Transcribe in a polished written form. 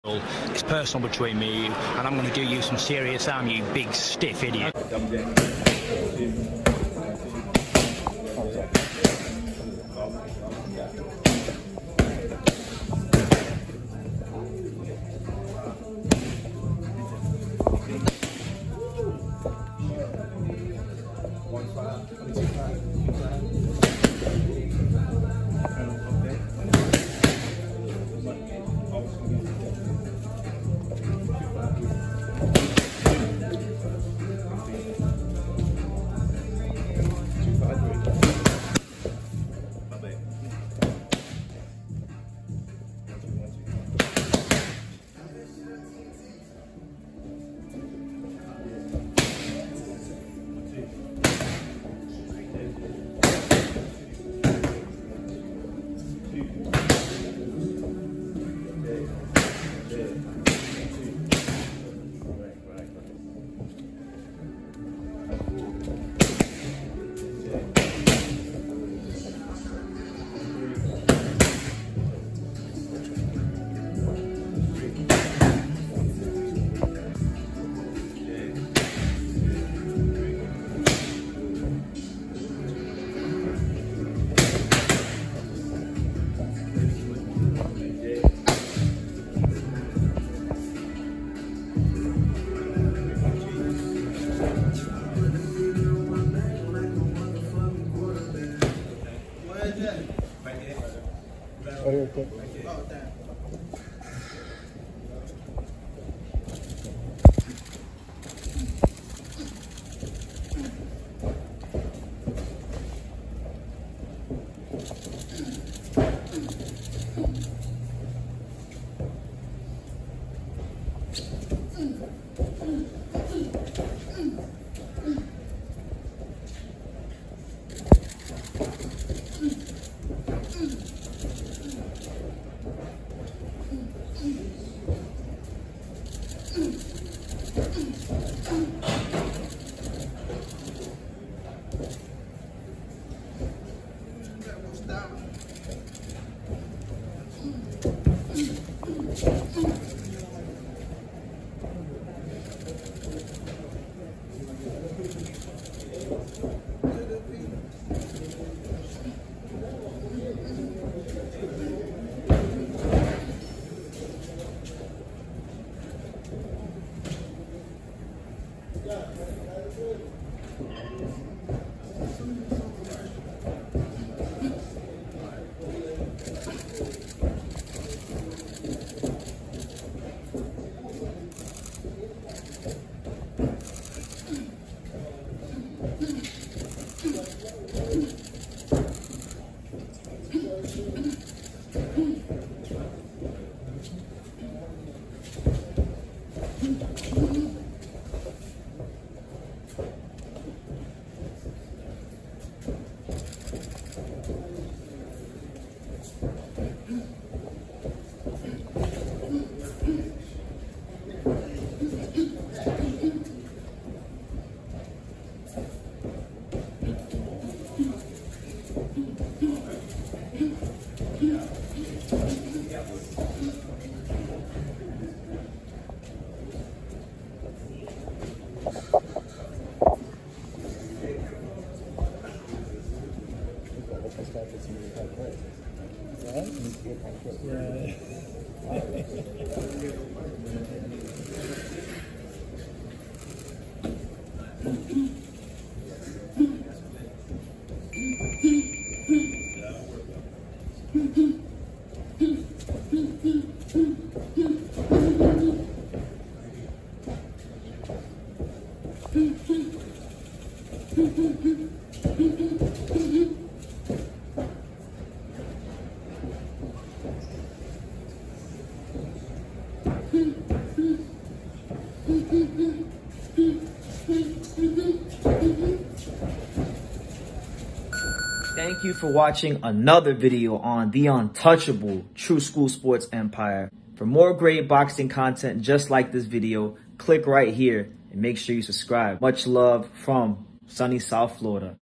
It's personal between me and you, and I'm going to do you some serious harm, you big stiff idiot. Thank you for watching another video on the untouchable True School Sports Empire. For more great boxing content just like this video, click right here and make sure you subscribe. Much love from sunny South Florida.